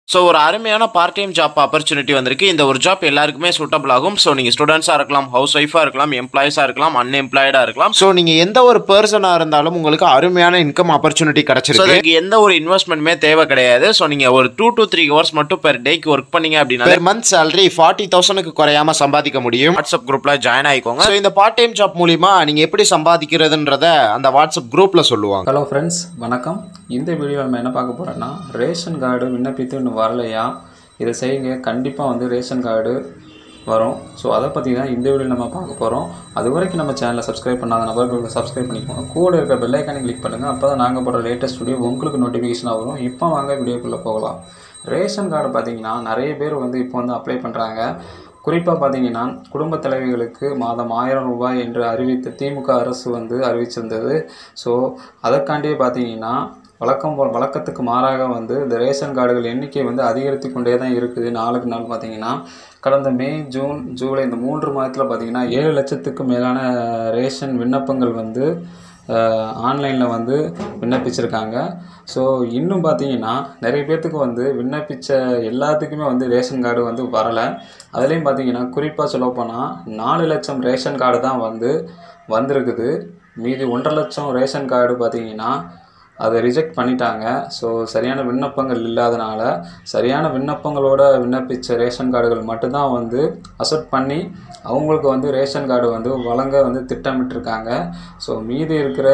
So ஒரு அருமையான part time job opportunity வந்திருக்கு. இந்த ஒரு ஜாப் எல்லாருக்குமே சூட்டபிள் ஆகும். ஸோ நீங்கள் ஸ்டூடெண்ட்ஸாக இருக்கலாம், ஹவுஸ் ஒய்ஃபாக இருக்கலாம், எம்ப்ளாயிஸாக இருக்கலாம், அன்எம்ப்ளாய்டாக இருக்கலாம். ஸோ நீங்கள் எந்த ஒரு பர்சனாக இருந்தாலும் உங்களுக்கு அருமையான இன்கம் ஆப்பர்ச்சுனிட்டி கிடைச்சிருக்கு. ஸோ அதுக்கு எந்த ஒரு இன்வெஸ்ட்மெண்ட்டுமே தேவை கிடையாது. ஸோ நீங்கள் ஒரு 2 to 3 ஹவர்ஸ் மட்டும் பெர் டேக்கு ஒர்க் பண்ணீங்க அப்படின்னா பெர் மந்த் சேலரி 40,000க்கு குறையாம சம்பாதிக்க முடியும். வாட்ஸ்அப் குரூப்பில் ஜாயின் ஆகிக்கோங்க. ஸோ இந்த பார்ட் டைம் ஜாப் மூலிமா நீங்கள் எப்படி சம்பாதிக்கிறதுன்றத அந்த வாட்ஸ்அப் குரூப்பில் சொல்லுவாங்க. ஹலோ ஃப்ரெண்ட்ஸ், வணக்கம். இந்த வீடியோவில் நம்ம என்ன பார்க்க போகிறோன்னா, ரேஷன் கார்டு விண்ணப்பித்து இன்னும் வரலையா, இதை செய்யுங்க, கண்டிப்பாக வந்து ரேஷன் கார்டு வரும். ஸோ அதை பற்றி தான் இந்த வீடியோவில் நம்ம பார்க்க போகிறோம். அது வரைக்கும் நம்ம சேனலை சப்ஸ்கிரைப் பண்ணாத நபர்களுக்கு சப்ஸ்கிரைப் பண்ணிக்கோங்க. கூட இருக்கிற பெல் ஐக்கானை கிளிக் பண்ணுங்கள். அப்போ தான் நாங்கள் போடுற லேட்டஸ்ட் வீடியோ உங்களுக்கு நோட்டிஃபிகேஷனாக வரும். இப்போ வாங்க வீடியோக்குள்ளே போகலாம். ரேஷன் கார்டு பார்த்திங்கன்னா நிறைய பேர் வந்து இப்போ வந்து அப்ளை பண்ணுறாங்க. குறிப்பாக பார்த்தீங்கன்னா குடும்ப தலைவிகளுக்கு மாதம் 1000 ரூபாய் என்று அறிவித்த திமுக அரசு வந்து அறிவிச்சிருந்தது. ஸோ அதற்காண்டியே பார்த்தீங்கன்னா வழக்கத்துக்கு மாறாக வந்து இந்த ரேஷன் கார்டுகள் எண்ணிக்கை வந்து அதிகரித்து கொண்டே தான் இருக்குது. நாளுக்கு நாள் பார்த்திங்கன்னா கடந்த மே, ஜூன், ஜூலை இந்த 3 மாதத்தில் பார்த்திங்கன்னா 7 லட்சத்துக்கு மேலான ரேஷன் விண்ணப்பங்கள் வந்து ஆன்லைனில் வந்து விண்ணப்பிச்சிருக்காங்க. ஸோ இன்னும் பார்த்தீங்கன்னா நிறைய பேர்த்துக்கு வந்து விண்ணப்பித்த எல்லாத்துக்குமே வந்து ரேஷன் கார்டு வந்து வரலை. அதுலேயும் பார்த்தீங்கன்னா குறிப்பாக சொல்லப்போனால் 4 லட்சம் ரேஷன் கார்டு தான் வந்து வந்திருக்குது. மீதி 1.5 லட்சம் ரேஷன் கார்டு பார்த்திங்கன்னா அதை ரிஜெக்ட் பண்ணிட்டாங்க. ஸோ சரியான விண்ணப்பங்கள் இல்லாதனால சரியான விண்ணப்பங்களோட விண்ணப்பித்த ரேஷன் கார்டுகள் மட்டும்தான் வந்து அக்செப்ட் பண்ணி அவங்களுக்கு வந்து ரேஷன் கார்டு வந்து வழங்க வந்து திட்டமிட்டிருக்காங்க. ஸோ மீதி இருக்கிற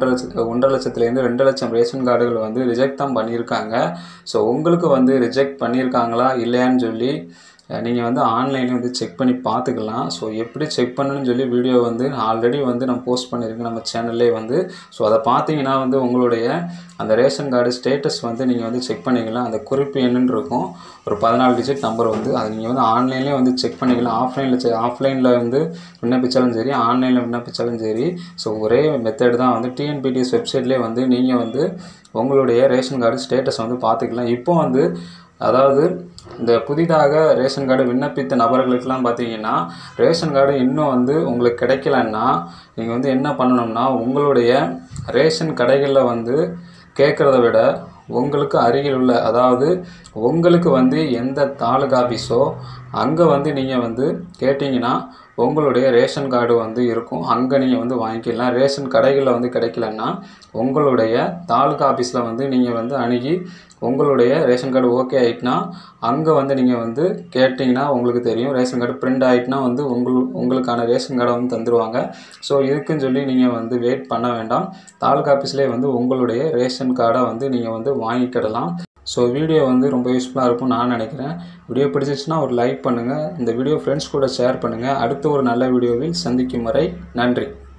1.5 லட்சத்துலேருந்து 2 லட்சம் ரேஷன் கார்டுகள் வந்து ரிஜெக்ட் தான் பண்ணியிருக்காங்க. ஸோ உங்களுக்கு வந்து ரிஜெக்ட் பண்ணியிருக்காங்களா இல்லையான்னு சொல்லி நீங்கள் வந்து ஆன்லைனில் வந்து செக் பண்ணி பார்த்துக்கலாம். ஸோ எப்படி செக் பண்ணணும்னு சொல்லி வீடியோ வந்து ஆல்ரெடி வந்து நம்ம போஸ்ட் பண்ணியிருக்கேன் நம்ம சேனல்லே வந்து. ஸோ அதை பார்த்தீங்கன்னா வந்து உங்களுடைய அந்த ரேஷன் கார்டு ஸ்டேட்டஸ் வந்து நீங்கள் வந்து செக் பண்ணிக்கலாம். அந்த குறிப்பு என்னன்னு இருக்கும், ஒரு 14 டிஜிட் நம்பர் வந்து அதை நீங்கள் வந்து ஆன்லைன்லேயே வந்து செக் பண்ணிக்கலாம். ஆஃப்லைனில் வந்து விண்ணப்பித்தாலும் சரி, ஆன்லைனில் விண்ணப்பித்தாலும் சரி. ஸோ ஒரே மெத்தட் தான் வந்து டிஎன்பிடிஎஸ் வெப்சைட்லேயே வந்து நீங்கள் வந்து உங்களுடைய ரேஷன் கார்டு ஸ்டேட்டஸ் வந்து பார்த்துக்கலாம். இப்போ வந்து அதாவது இந்த புதிதாக ரேஷன் கார்டு விண்ணப்பித்த நபர்களுக்கெல்லாம் பார்த்தீங்கன்னா ரேஷன் கார்டு இன்னும் வந்து உங்களுக்கு கிடைக்கலன்னா நீங்கள் வந்து என்ன பண்ணணும்னா, உங்களுடைய ரேஷன் கடைகளில் வந்து கேட்குறத விட உங்களுக்கு அருகில் உள்ள, அதாவது உங்களுக்கு வந்து எந்த தாலுகா ஆஃபீஸோ அங்கே வந்து நீங்கள் வந்து கேட்டிங்கன்னா உங்களுடைய ரேஷன் கார்டு வந்து இருக்கும். அங்கே நீங்கள் வந்து வாங்கிக்கலாம். ரேஷன் கடைகளில் வந்து கிடைக்கலன்னா உங்களுடைய தாலுகா ஆஃபீஸில் வந்து நீங்கள் வந்து அணுகி உங்களுடைய ரேஷன் கார்டு ஓகே ஆகிட்டுனா அங்கே வந்து நீங்கள் வந்து கேட்டிங்கன்னா உங்களுக்கு தெரியும். ரேஷன் கார்டு பிரிண்ட் ஆகிட்டுனா வந்து உங்களுக்கான ரேஷன் கார்டை வந்து தந்துடுவாங்க. ஸோ இதுக்குன்னு சொல்லி நீங்கள் வந்து வெயிட் பண்ண வேண்டாம். தாலுகா ஆஃபீஸ்லேயே வந்து உங்களுடைய ரேஷன் கார்டை வந்து நீங்கள் வந்து வாங்கிக்கிடலாம். ஸோ வீடியோ வந்து ரொம்ப யூஸ்ஃபுல்லாக இருக்கும்னு நான் நினைக்கிறேன். வீடியோ பிடிச்சிச்சுன்னா ஒரு லைக் பண்ணுங்கள். இந்த வீடியோ ஃப்ரெண்ட்ஸ் கூட ஷேர் பண்ணுங்கள். அடுத்த ஒரு நல்ல வீடியோவில் சந்திக்கும் வரை நன்றி.